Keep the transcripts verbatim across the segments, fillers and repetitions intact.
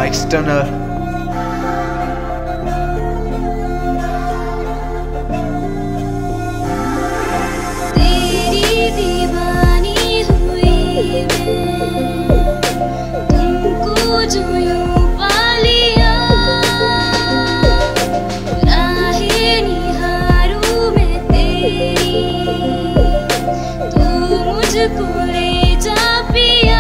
Mike Stunner. तेरी दीवानी हुई मैं, तुमको जो यूं पा लिया, राहें निहारूं मैं तेरी, तू मुझको ले जा पिया।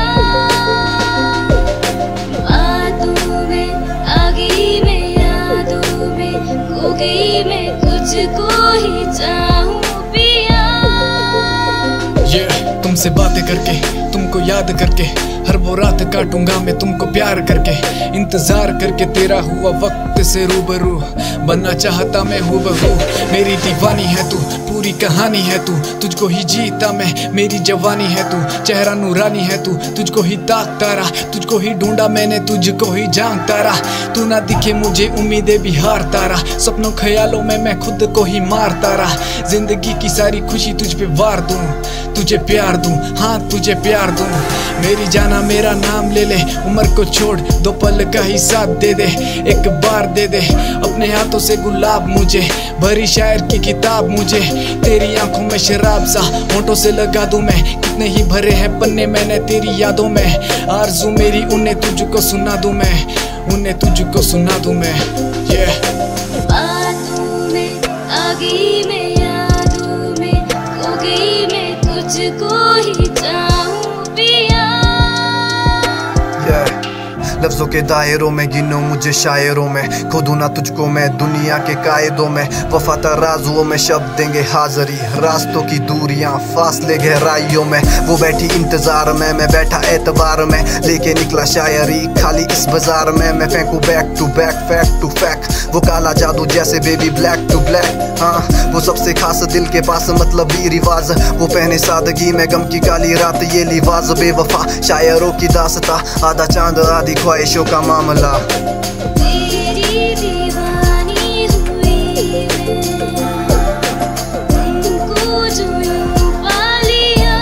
खो गई मैं तुझको ही चाहूं पिया। yeah, तुमसे बातें करके, तुमको याद करके, हर वो रात काटूंगा मैं तुमको प्यार करके। इंतजार करके तेरा हुआ वक्त से रूबरू, बनना चाहता मैं हूबहू। मेरी दीवानी है तू, पूरी कहानी है तू, तुझको ही जीता मैं, मेरी जवानी है तू। चेहरा नूरानी है तू, तुझको ही ताकता रहा, तुझको ही ढूंढा मैंने, तुझको ही जानता रहा। तू ना दिखे मुझे उम्मीदें भी हारता रहा, सपनों ख्यालों में मैं खुद को ही मारता रहा। जिंदगी की सारी खुशी तुझ पे वार दूं, तुझे प्यार दूं, हाँ तुझे प्यार दूं। मेरी जाना मेरा नाम ले ले, उम्र को छोड़ दो पल का ही साथ दे दे। एक बार दे दे अपने हाथों से गुलाब मुझे, भरी शायर की किताब मुझे। तेरी आंखों में शराब सा होंठों से लगा दूं मैं, कितने ही भरे हैं पन्ने मैंने तेरी यादों में। आरज़ू मेरी उन्हें तुझको सुना दूं मैं, उन्हें तुझको सुना दूं मैं। yeah. बातों में आ गई मैं, यादों में खो गई मैं, तुझको ही चाहूं पिया। yeah. लफ्जों के दायरों में गिनो मुझे शायरों में, खो दूं ना तुझको मैं दुनिया के कायदों में। वफा तराजुओं में शब्द देंगे हाज़री, रास्तों की दूरियां फासले गहराइयों में। वो बैठी इंतजार में, मैं बैठा एतबार में, लेके निकला शायरी खाली इस बाजार में। मैं फेंकू back to back, fact to fact, वो काला जादू जैसे बेबी ब्लैक टू ब्लैक। हाँ वो सबसे खास दिल के पास मतलब भी रिवाज, वो पहने सादगी में गम की काली रात ये लिवाज। बेवफा शायरों की दास्ता, आधा चांद आधी ख्वाहिशों का मामला। तेरी दीवानी हुई मैं, तुमको जो यूं पा लिया,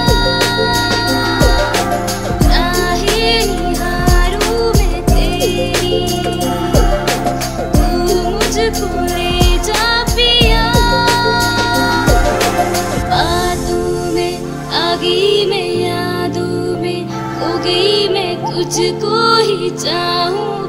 राहें निहारूं मैं तेरी, तू मुझको ले जा पिया। बातों में आ गई मैं, यादों में खो गई मैं, तुझको ही चाहूं